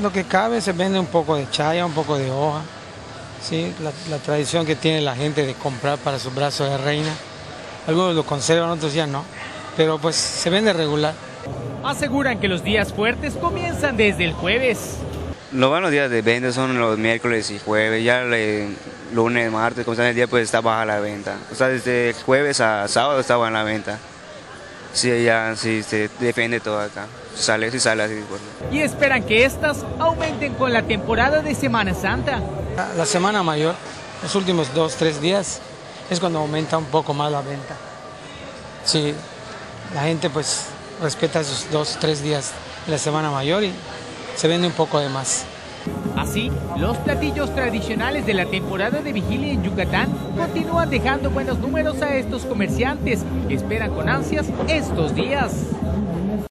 lo que cabe, se vende un poco de chaya, un poco de hoja. Sí, la tradición que tiene la gente de comprar para sus brazos de reina. Algunos lo conservan, otros ya no, pero pues se vende regular. Aseguran que los días fuertes comienzan desde el jueves. Los buenos días de venta son los miércoles y jueves, ya el lunes, martes, como está el día, pues está baja la venta. O sea, desde jueves a sábado estaba en la venta. Sí, ya sí, se defiende todo acá. Sale así. Bueno. Y esperan que estas aumenten con la temporada de Semana Santa. La Semana Mayor, los últimos 2-3 días, es cuando aumenta un poco más la venta. Sí, la gente pues respeta esos 2-3 días de la Semana Mayor y se vende un poco de más. Así, los platillos tradicionales de la temporada de vigilia en Yucatán continúan dejando buenos números a estos comerciantes que esperan con ansias estos días.